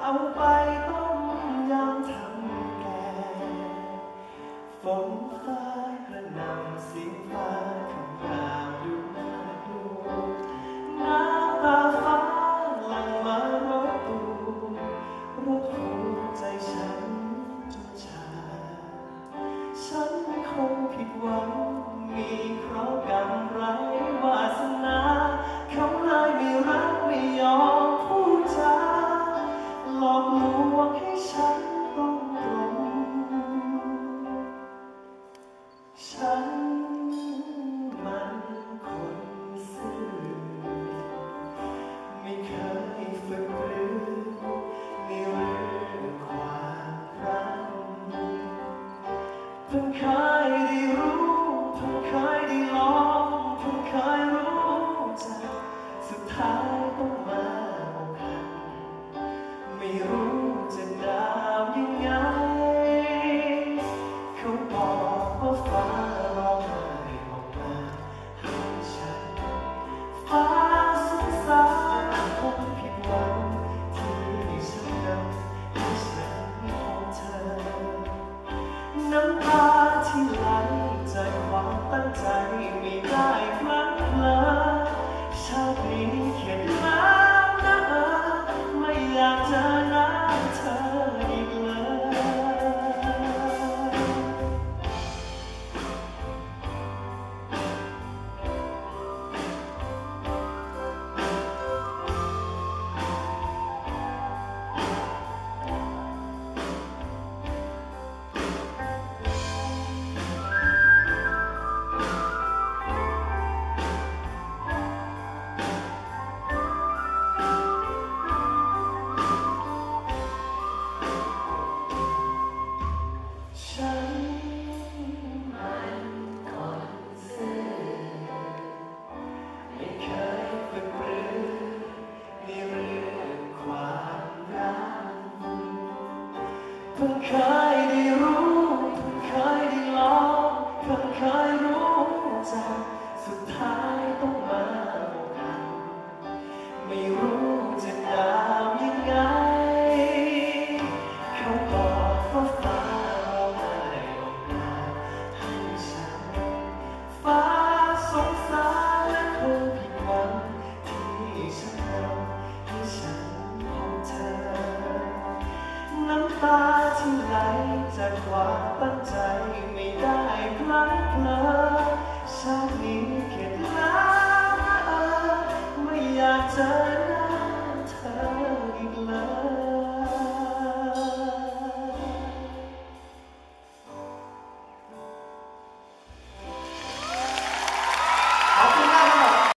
เอาไปต้มยำทำแกงฝนฟ้ากระหน่ำเสียงฟ้าคำรามดูน่าดูน้ำตาฟ้าหลั่งมารบหูใจฉันจุดชาฉันคงผิดหวังมีเคราะห์กรรมไรวาสนาเขาเลยไม่รักไม่ยอมพูดจาหลอกลวงให้ฉันต้องตรงฉันมันคนซื่อไม่เคยฝึกปรือในเรื่องความรักเพิ่งเคยได้รู้เพิ่งเคยได้ลองเพิ่งเคยรู้จักสุดท้ายต้องมาอกหักไม่รู้จะดาวยังไงเขาบอกว่าฟ้าร้องไห้ออกมาให้ฉันฟ้าสงสารคงผิดหวังที่ฉันนำให้ฉันของเธอน้ำตาที่ไหลจากความตั้งใจไม่ได้พลั้งเผลอชาตินี้เข็ดแล้วนะไม่อยากเจอหน้าเธออีกเลยฉันมันคนซื่อไม่เคยฝึกปรือในเรื่องความรักเพิ่งเคยได้รู้เพิ่งเคยได้ลองเพิ่งเคยรู้จักสุดท้ายต้องมาอกหักไม่รู้จะดาวยังไงเขาบอกว่าฟ้าฟ้าสงสารและคงผิดหวังที่ฉันทำให้ฉันพบเธอน้ำตาที่ไหลจากความตั้งใจไม่ได้พลั้งเผลอชาตินี้